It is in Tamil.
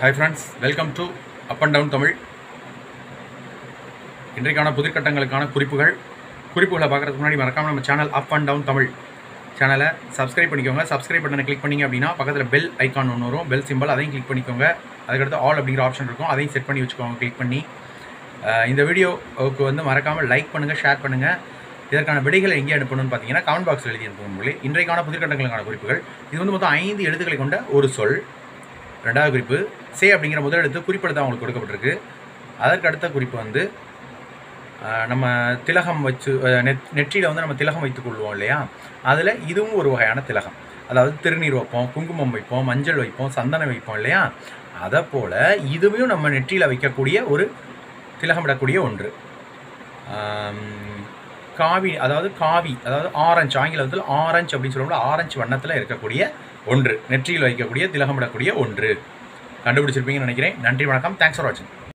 Hi friends, welcome to up and down Tamil. இன்றைக்கான புதிர்கட்டங்களுக்கான குறிப்புகளை பார்க்குறதுக்கு முன்னாடி மறக்காமல் நம்ம channel up and down Tamil சேனலை சப்ஸ்கிரைப் பண்ணிக்கோங்க. சப்ஸ்கிரைப் பட்டனை கிளிக் பண்ணிங்க அப்படின்னா பக்கத்தில் பெல் ஐக்கான் ஒன்று வரும், பெல் சிம்பிள், அதையும் கிளிக் பண்ணிக்கோங்க. அதுக்கடுத்து ஆல் அப்படிங்கிற ஆப்ஷன் இருக்கும், அதையும் செட் பண்ணி வச்சுக்கோங்க கிளிக் பண்ணி. இந்த வீடியோவுக்கு மறக்காமல் லைக் பண்ணுங்கள், ஷேர் பண்ணுங்கள். இதற்கான விடைகளை எங்கே அனுப்பணும்னு பார்த்தீங்கன்னா கமெண்ட் பாக்ஸில் எழுதி அனுப்புங்களே. இன்றைக்கான புதிர்கட்டங்களுக்கான குறிப்புகள் இது மொத்தம் 5 எழுத்துக்களை கொண்ட ஒரு சொல். ரெண்டாவது குறிப்பு சே அப்படிங்கிற முதல் எழுத்து குறிப்பிட தான் உங்களுக்கு கொடுக்கப்பட்டிருக்கு. அதற்கு அடுத்த குறிப்பு நம்ம திலகம் வச்சு நெற்றியில் நம்ம திலகம் வைத்துக் கொள்வோம் இல்லையா, அதில் இதுவும் ஒரு வகையான திலகம். அதாவது திருநீர் வைப்போம், குங்குமம் வைப்போம், மஞ்சள் வைப்போம், சந்தனம் வைப்போம் இல்லையா, அதை போல் இதுவும் நம்ம நெற்றியில் வைக்கக்கூடிய ஒரு திலகமிடக்கூடிய ஒன்று. காவி அதாவது ஆரஞ்சு, ஆங்கிலத்தில் ஆரஞ்சு அப்படின்னு சொல்லுவோம்ல, ஆரஞ்சு வண்ணத்தில் இருக்கக்கூடிய ஒன்று, நெற்றியில் வைக்கக்கூடிய திலகமிடக்கூடிய ஒன்று. கண்டுபிடிச்சிருப்பீங்கன்னு நினைக்கிறேன். நன்றி, வணக்கம். தேங்க்ஸ் ஃபார் வாட்சிங்.